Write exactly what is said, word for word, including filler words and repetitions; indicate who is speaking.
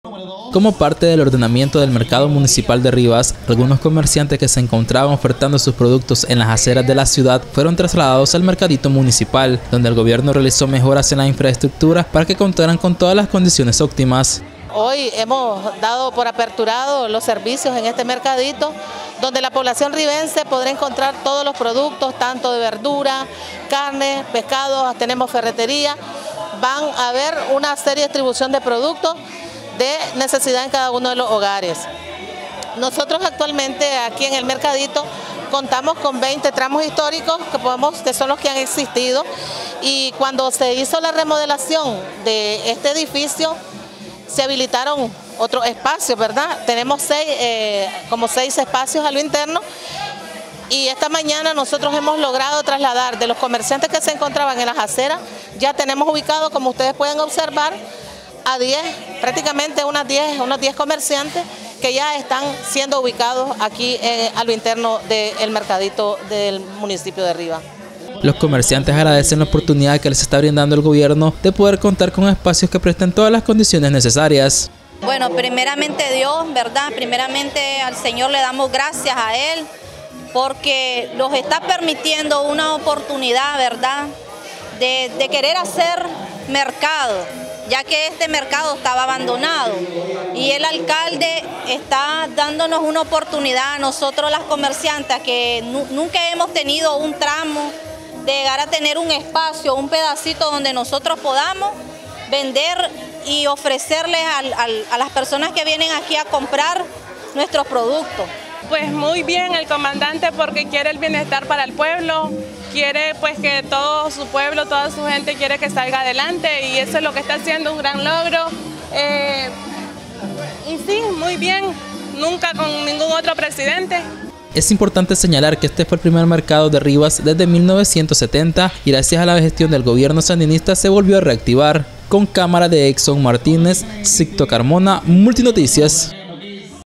Speaker 1: Como parte del ordenamiento del mercado municipal de Rivas, algunos comerciantes que se encontraban ofertando sus productos en las aceras de la ciudad fueron trasladados al mercadito municipal, donde el gobierno realizó mejoras en la infraestructura para que contaran con todas las condiciones óptimas.
Speaker 2: Hoy hemos dado por aperturado los servicios en este mercadito, donde la población ribense podrá encontrar todos los productos, tanto de verdura, carne, pescado, tenemos ferretería. Van a haber una serie de distribución de productos de necesidad en cada uno de los hogares. Nosotros actualmente aquí en el mercadito contamos con veinte tramos históricos que, podemos, que son los que han existido, y cuando se hizo la remodelación de este edificio se habilitaron otros espacios, ¿verdad? Tenemos seis, eh, como seis espacios a lo interno, y esta mañana nosotros hemos logrado trasladar de los comerciantes que se encontraban en las aceras, ya tenemos ubicado, como ustedes pueden observar, a diez, prácticamente unas diez, unos diez comerciantes que ya están siendo ubicados aquí eh, a lo interno del mercadito del municipio de Rivas.
Speaker 1: Los comerciantes agradecen la oportunidad que les está brindando el gobierno de poder contar con espacios que presten todas las condiciones necesarias.
Speaker 3: Bueno, primeramente Dios, ¿verdad? Primeramente al Señor le damos gracias a Él porque nos está permitiendo una oportunidad, ¿verdad? De, de querer hacer mercado, ya que este mercado estaba abandonado, y el alcalde está dándonos una oportunidad a nosotros las comerciantes que nunca hemos tenido un tramo, de llegar a tener un espacio, un pedacito donde nosotros podamos vender y ofrecerles al, al, a las personas que vienen aquí a comprar nuestros productos.
Speaker 4: Pues muy bien el comandante, porque quiere el bienestar para el pueblo, quiere pues que todo su pueblo, toda su gente quiere que salga adelante, y eso es lo que está haciendo, un gran logro. Eh, y sí, muy bien, nunca con ningún otro presidente.
Speaker 1: Es importante señalar que este fue el primer mercado de Rivas desde mil novecientos setenta, y gracias a la gestión del gobierno sandinista se volvió a reactivar. Con cámara de Exxon Martínez, Sicto Carmona, Multinoticias.